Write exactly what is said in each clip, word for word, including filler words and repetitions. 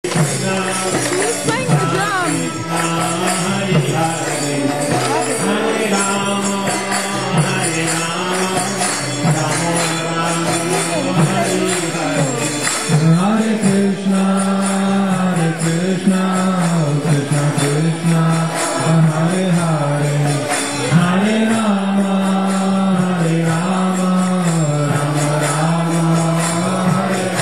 Who's playing the drums? Hare Krishna, Hare Krishna, Krishna Krishna, Hare Hare, Hare Rama, Hare Rama, Rama Rama, Hare Hare.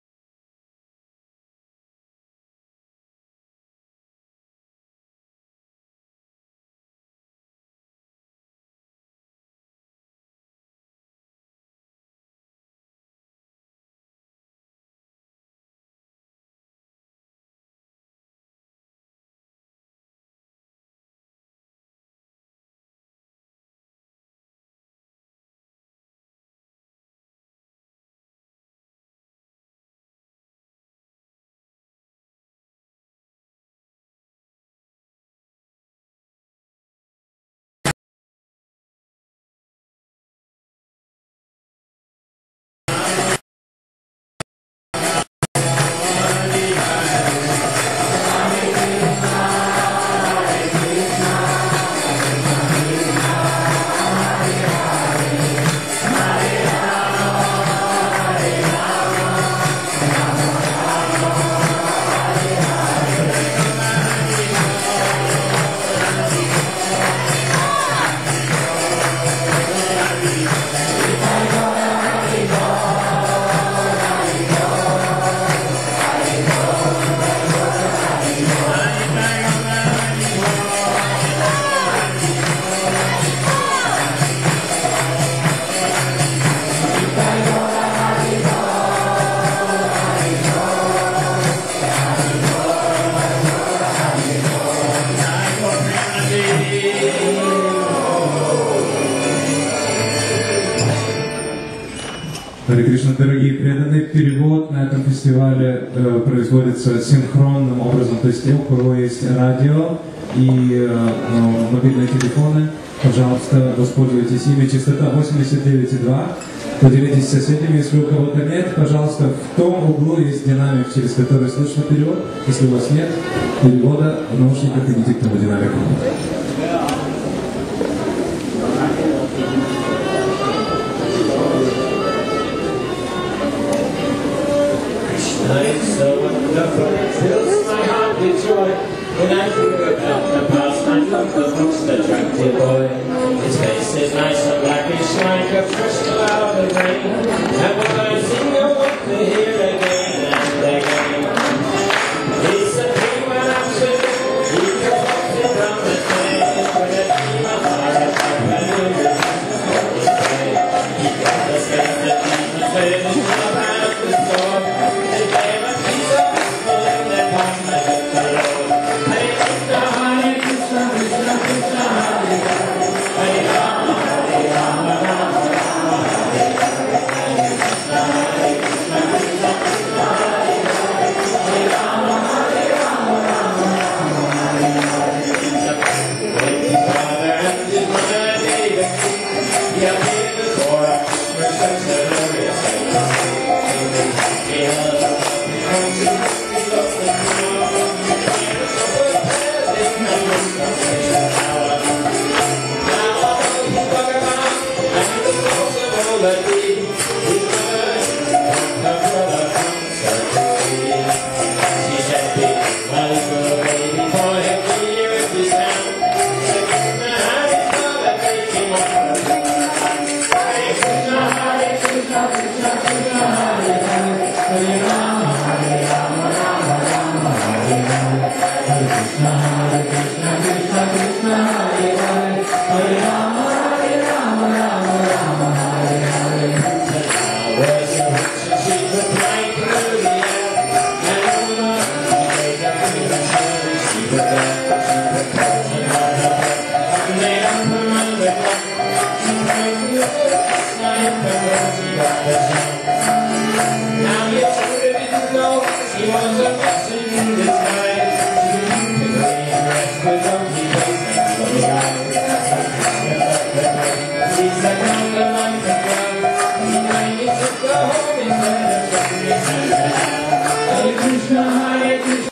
Харе Кришна, дорогие преданные, перевод на этом фестивале э, производится синхронным образом, то есть у кого есть радио и э, мобильные телефоны, пожалуйста, воспользуйтесь ими, частота восемьдесят девять и два, поделитесь с соседями, если у кого-то нет, пожалуйста, в том углу есть динамик, через который слышно перевод, если у вас нет перевода, в наушниках идите к тому динамику. It's so wonderful, it fills my heart with joy. When I think about the past, I love the most attractive boy. His face is nice and blackish like a fresh cloud of rain. And when I sing, I want to hear again and again. He's a dream and absolute, he can walk it down the stairs. With a dream of heart, I believe it. He understands the demons living around the door. Hare Krishna, Hare Krishna.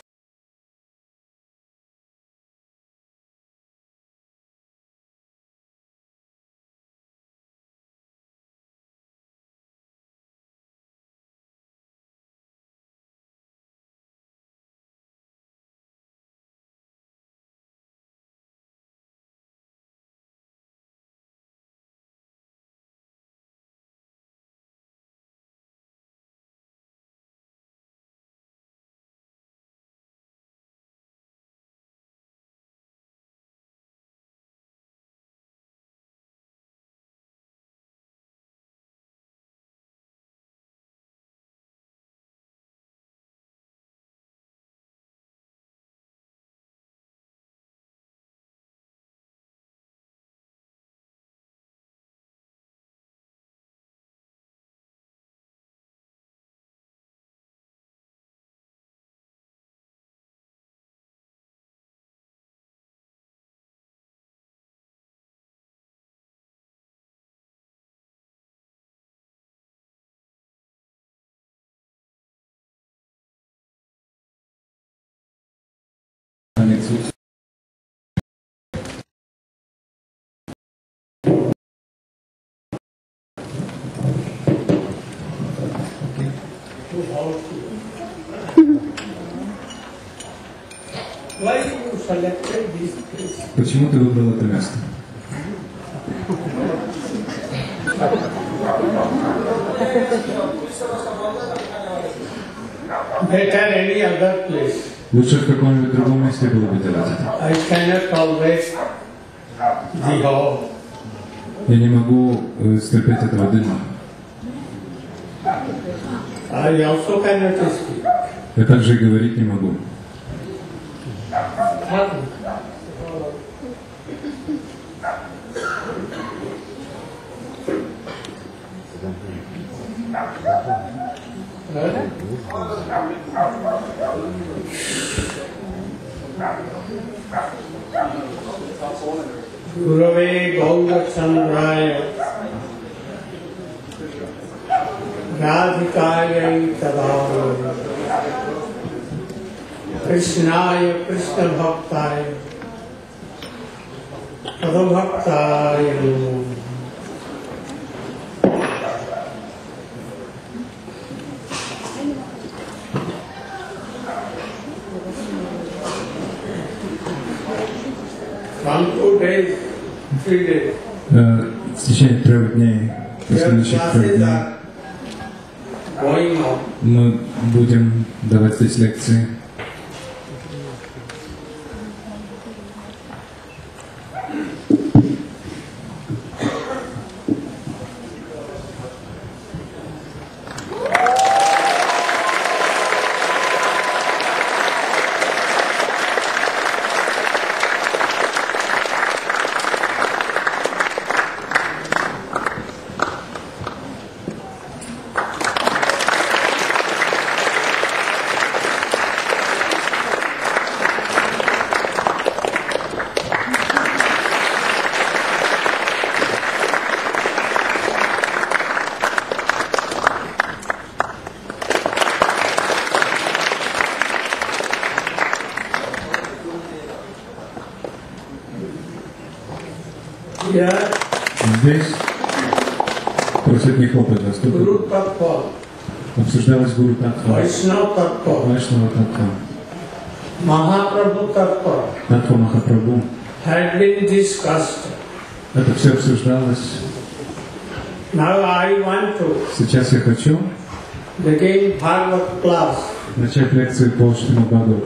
Why you selected this place? Почему ты выбрал это место? Better any other place. Лучше в каком-нибудь другом месте было бы делать это. I cannot always the hall. Я не могу э, стерпеть этого дыма. I also cannot speak. Я также и говорить не могу. Gurave Gaurachandraya Radhikaya Tadavaya Krishnaya Krishna Bhaktaya Padabhaktaya Namo. From two days, three days. В течение трех дней, последующих трех дней, мы будем давать здесь лекции. Здесь просветный опыт доступен. Обсуждалась Гуру Татва, Vaishnava Tattva, Вайшнава Татва, Mahaprabhu Tattva Татва Махапрабху. had been discussed. Это все обсуждалось. Now I want to Сейчас я хочу begin Bhagavad class. начать лекцию по Srimad Bhagavatam.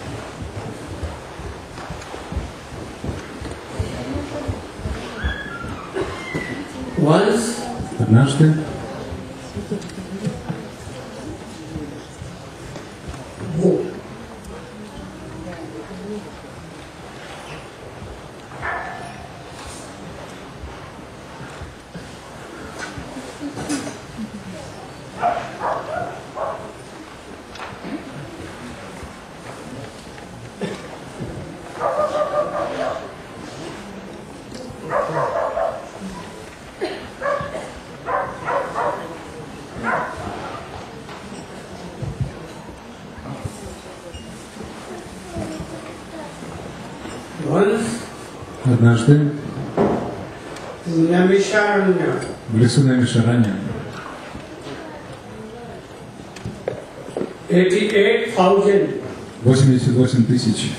Once Однажды Однажды в лесу Намишаране восемьдесят восемь тысяч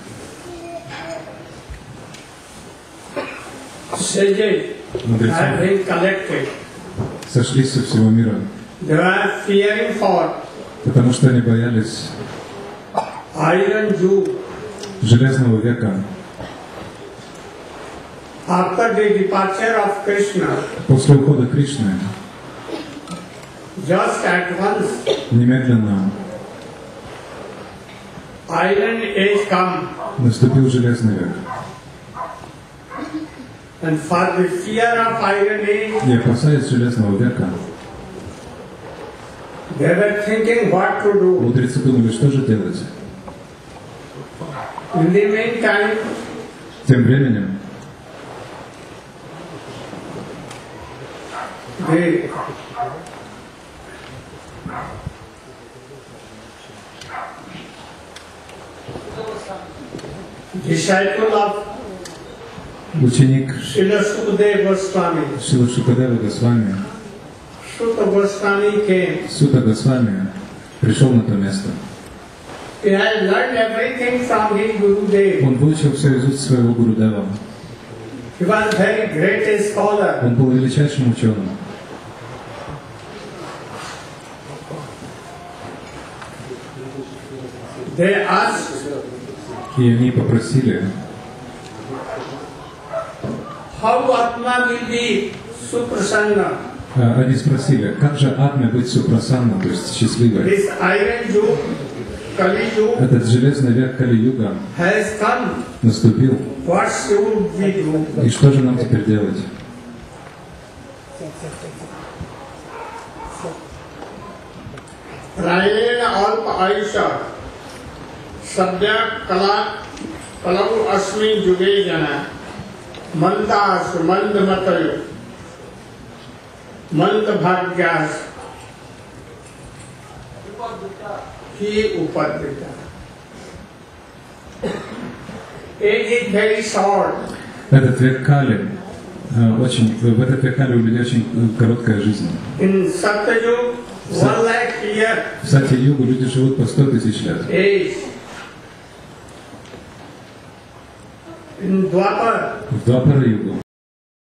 мудрецов сошлись со всего мира, потому что они боялись железного века. After the departure of Krishna, После ухода Кришны, just at once, немедленно iron age come, наступил железный век. and for the fear of iron age, И опасаясь железного века, they were thinking what to do. мудрецы думали, что же делать. In the meantime, Тем временем the disciple of ученик Srila Sukadeva Goswami, Шрила Шукадева Госвами, Sutta Goswami came Сута Госвами пришел на то место. He has learned everything from his Gurudev. Он выучил все из уст своего Гурудева. He was very great scholar. Он был величайшим ученым. They asked, И они попросили, how Atma will be Suprasanna. а, они спросили, как же Атме быть супрасанна, то есть счастливой? This iron Yug, Kali Yug, Этот железный век Кали-юга has come. наступил. What should we do? И что же нам теперь делать? Rayena Alpa Aisha, Sabya Kala, Kalau Asmi Juge Jana, Mantas, Mand Matayo, Mand Bhagyas, He Upadita. Age is very short. Этот век Кали, э, очень, в этот век Кали у людей очень э, короткая жизнь. In Satyayug, one lakh year В Сати-югу люди живут по сто тысяч лет. age. In Dwapar, В Двапара-югу